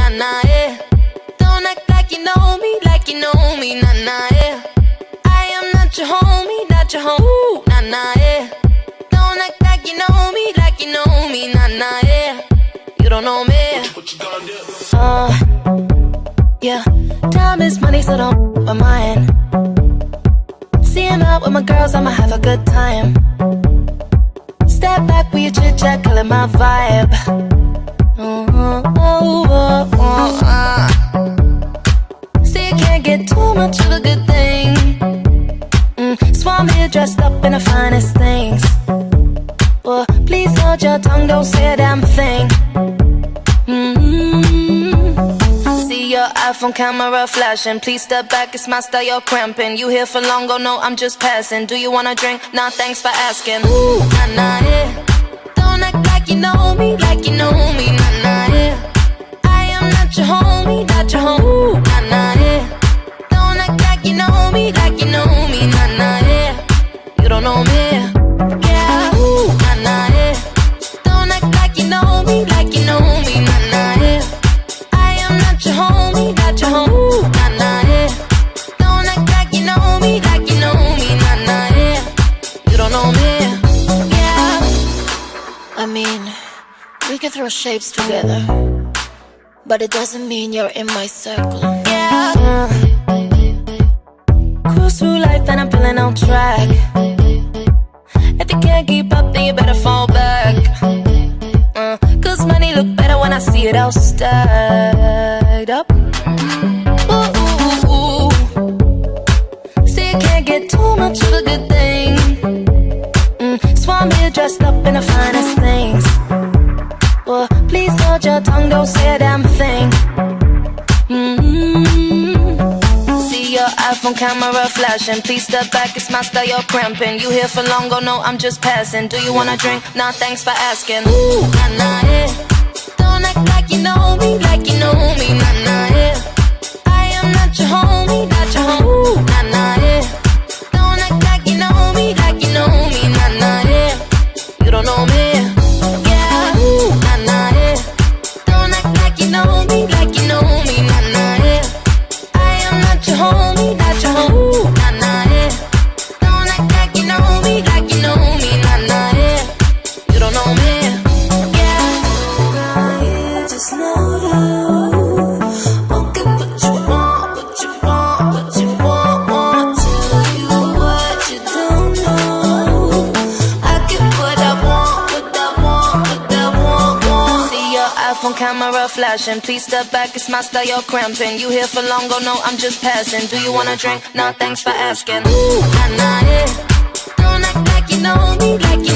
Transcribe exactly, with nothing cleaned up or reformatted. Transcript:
nah, nah, yeah. Don't act like you know me, like you know me, nah, nah, yeah. I am not your homie, not your homie, nah, nah, yeah. Don't act like you know me, like you know me, nah, nah, yeah. You don't know me. What you gonna do? Uh, yeah. Time is money, so don't f*** with mine. Seeing out with my girls, I'ma have a good time. Step back with your chit chat, call it my vibe. Oh, oh, oh, oh, uh. See, you can't get too much of a good thing. Mm, so I'm here dressed up in the finest things. Well, please hold your tongue, don't say a damn thing. Mm-hmm. See your iPhone camera flashing. Please step back, it's my style, you're cramping. You here for long, oh no, I'm just passing. Do you wanna drink? Nah, thanks for asking. Ooh, nah, nah, yeah. Don't act like you know me, like you know me, nah, nah, yeah. I am not your homie, not your homie, nah, nah, yeah. Don't act like you know me, like you know me, nah, nah, yeah. You don't know me, yeah. Ooh, nah, nah, yeah. Don't act like you know me, like you know me, nah, nah, yeah. I am not your homie, not your homie, nah, nah, yeah. Don't act like you know me, like you know me, nah, nah, yeah. You don't know me, yeah. I mean, we can throw shapes together, but it doesn't mean you're in my circle. Yeah. Uh, cruise through life and I'm feeling on track. If you can't keep up, then you better fall back. Uh, Cause money look better when I see it all stacked up. Ooh, ooh, ooh. See, you can't get too much of a good thing. Mm, so I'm here dressed up in the finest things. Well, please hold your tongue, don't say a damn thing. Mm-hmm. See your iPhone camera flashing. Please step back, it's my style, you're cramping. You here for long, oh no, I'm just passing. Do you wanna drink? Nah, thanks for asking. Ooh, nah, nah, yeah. Don't act like you know me, like you know me, nah, nah, yeah. I am not your homie, not your homie, nah, nah, yeah. Don't act like you know me, like you know me, nah, nah, yeah. You don't know me, yeah. Ooh, nah, nah, yeah. Don't act like you know me, like you know me, nah, nah, yeah. I am not your homie, not your homie, nah, nah, yeah. Don't act like you know me, like you know me, nah, nah, yeah. You don't know me, yeah. Just know that won't get what you want, what you want, what you want, want. Tell you what you don't know. I get what I want, what I want, what I want, want. See your iPhone camera flashing. Please step back, it's my style, you're cramping. You here for long, oh no, I'm just passing. Do you wanna drink? Nah, thanks for asking. Ooh, nah, nah, yeah. Don't act like you know me, like you